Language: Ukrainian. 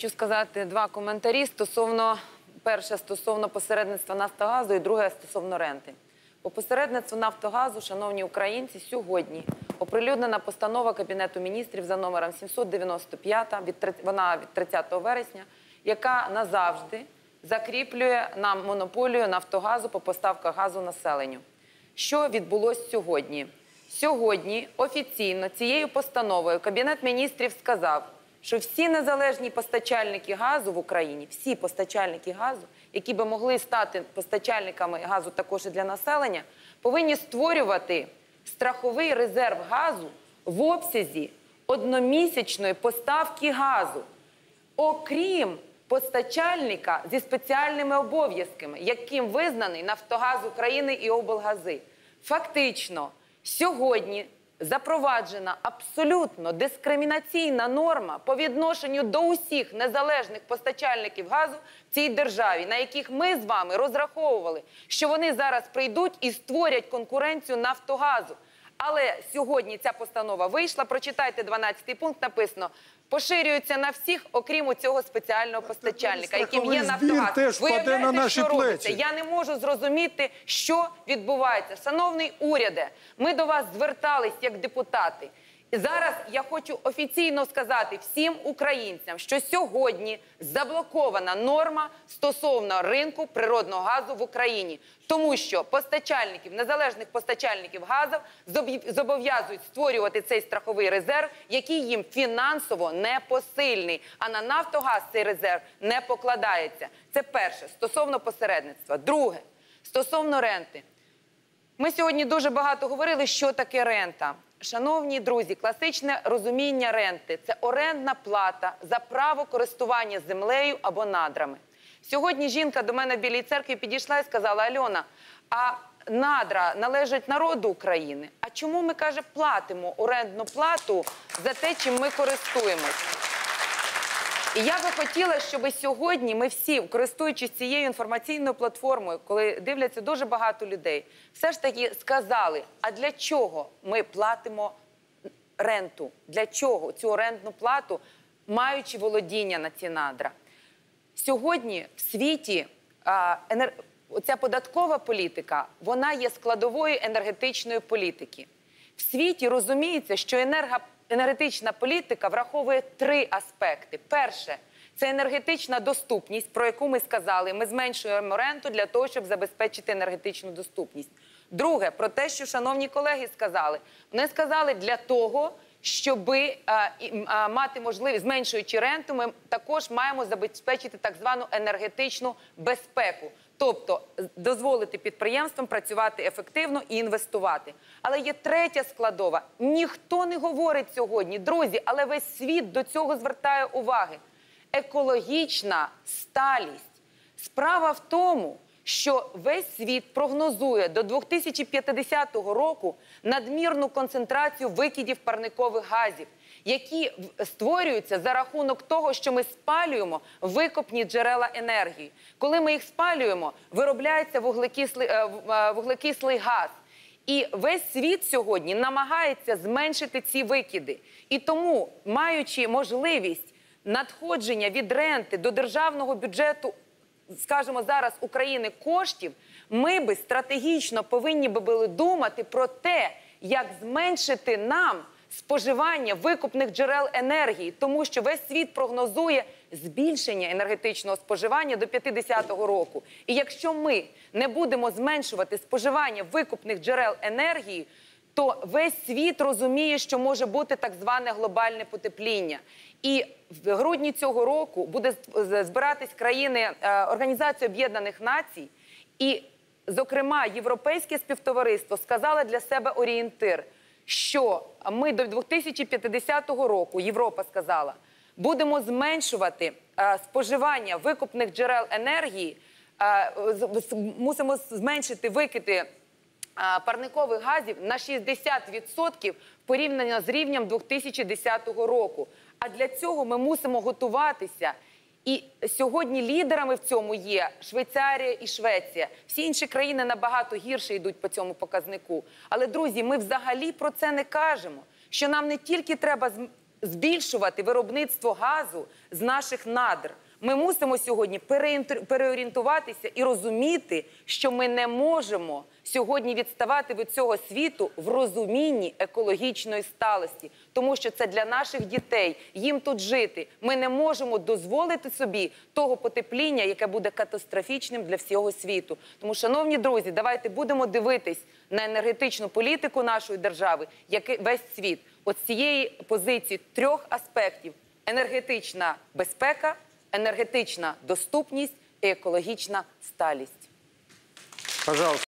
хочу сказати два коментарі стосовно, перше, стосовно посередництва «Нафтогазу» і друге, стосовно ренти. По посередництву «Нафтогазу», шановні українці, сьогодні оприлюднена постанова Кабінету міністрів за номером 795, вона від 30 вересня, яка назавжди закріплює нам монополію «Нафтогазу» по поставках газу населенню. Що відбулося сьогодні? Сьогодні офіційно цією постановою Кабінет міністрів сказав, що всі незалежні постачальники газу в Україні, всі постачальники газу, які би могли стати постачальниками газу також і для населення, повинні створювати страховий резерв газу в обсязі одномісячної поставки газу, окрім постачальника зі спеціальними обов'язками, яким визнаний «Нафтогаз України» і облгази. Фактично, сьогодні запроваджена абсолютно дискримінаційна норма по відношенню до усіх незалежних постачальників газу в цій державі, на яких ми з вами розраховували, що вони зараз прийдуть і створять конкуренцію «Нафтогазу». Але сьогодні ця постанова вийшла, прочитайте 12-й пункт, написано: поширюється на всіх, окрім цього спеціального постачальника, яким є «Нафтогаз». Виявляєте, що робиться? Я не можу зрозуміти, що відбувається. Шановний уряде, ми до вас звертались як депутати. І зараз я хочу офіційно сказати всім українцям, що сьогодні заблокована норма стосовно ринку природного газу в Україні. Тому що постачальників, незалежних постачальників газу зобов'язують створювати цей страховий резерв, який їм фінансово непосильний. А на «Нафтогаз» цей резерв не покладається. Це перше, стосовно посередництва. Друге, стосовно ренти. Ми сьогодні дуже багато говорили, що таке рента. Шановні друзі, класичне розуміння ренти – це орендна плата за право користування землею або надрами. Сьогодні жінка до мене в Білій церкві підійшла і сказала: Альона, а надра належать народу України? А чому ми, каже, платимо орендну плату за те, чим ми користуємось? І я би хотіла, щоб сьогодні ми всі, користуючись цією інформаційною платформою, коли дивляться дуже багато людей, все ж таки сказали, а для чого ми платимо ренту? Для чого цю орендну плату, маючи володіння на ці надра? Сьогодні в світі ця податкова політика, вона є складовою енергетичної політики. В світі розуміється, що енергетична політика враховує три аспекти. Перше – це енергетична доступність, про яку ми сказали. Ми зменшуємо ренту для того, щоб забезпечити енергетичну доступність. Друге – про те, що шановні колеги сказали. Вони сказали, для того, щоб мати можливість, зменшуючи ренту, ми також маємо забезпечити так звану енергетичну безпеку. Тобто дозволити підприємствам працювати ефективно і інвестувати. Але є третя складова. Ніхто не говорить сьогодні, друзі, але весь світ до цього звертає увагу. Екологічна сталість. Справа в тому, що весь світ прогнозує до 2050 року надмірну концентрацію викидів парникових газів, які створюються за рахунок того, що ми спалюємо викопні джерела енергії. Коли ми їх спалюємо, виробляється вуглекислий газ. І весь світ сьогодні намагається зменшити ці викиди. І тому, маючи можливість надходження від ренти до державного бюджету, скажімо, зараз України коштів, ми би стратегічно повинні були думати про те, як зменшити нам споживання викопних джерел енергії, тому що весь світ прогнозує збільшення енергетичного споживання до 50-го року. І якщо ми не будемо зменшувати споживання викопних джерел енергії, то весь світ розуміє, що може бути так зване глобальне потепління. І в грудні цього року буде збиратись країни Організації Об'єднаних Націй, і, зокрема, Європейське співтовариство сказало для себе орієнтир, що ми до 2050 року, Європа сказала, будемо зменшувати споживання викопних джерел енергії, мусимо зменшити викиди парникових газів на 60% порівняно з рівнем 2010 року. А для цього ми мусимо готуватися. І сьогодні лідерами в цьому є Швейцарія і Швеція. Всі інші країни набагато гірше йдуть по цьому показнику. Але, друзі, ми взагалі про це не кажемо. Що нам не тільки треба збільшувати виробництво газу з наших надр. Ми мусимо сьогодні переорієнтуватися і розуміти, що ми не можемо сьогодні відставати від цього світу в розумінні екологічної сталості. Тому що це для наших дітей, їм тут жити. Ми не можемо дозволити собі того потепління, яке буде катастрофічним для всього світу. Тому, шановні друзі, давайте будемо дивитись на енергетичну політику нашої держави, як весь світ. От з цієї позиції трьох аспектів – енергетична безпека, енергетична доступність і екологічна сталість. Пожалуйста.